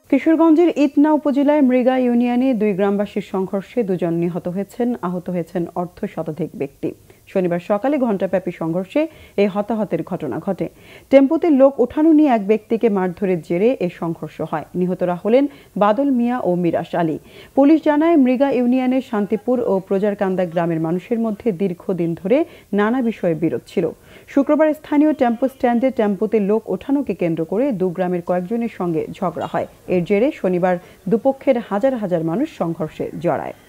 কিশোরগঞ্জের ইটনা উপজেলায় মৃগা ইউনিয়নে দুই গ্রামবাসীর সংঘর্ষে দুজন নিহত হয়েছেন, আহত হয়েছেন অর্ধ শতাধিক ব্যক্তি। শনিবার সকালে ঘণ্টাব্যাপী সংঘর্ষে এই হতাহতের ঘটনা ঘটে। টেম্পোতে লোক ওঠানো নিয়ে এক ব্যক্তিকে মারধরের জেরে এই সংঘর্ষ হয়। নিহতরা হলেন বাদল মিয়া ও মিরাজ আলী। পুলিশ জানায়, মৃগা ইউনিয়নের শান্তিপুর ও প্রজারকান্দা গ্রামের মানুষের মধ্যে দীর্ঘদিন ধরে নানা বিষয়ে বিরোধ ছিল। শুক্রবার স্থানীয় টেম্পো স্ট্যান্ডে টেম্পোতে লোক ওঠানোকে কেন্দ্র করে দু গ্রামের কয়েকজনের সঙ্গে ঝগড়া হয়। এর জেরে শনিবার দুপক্ষের হাজার হাজার মানুষ সংঘর্ষে জড়ায়।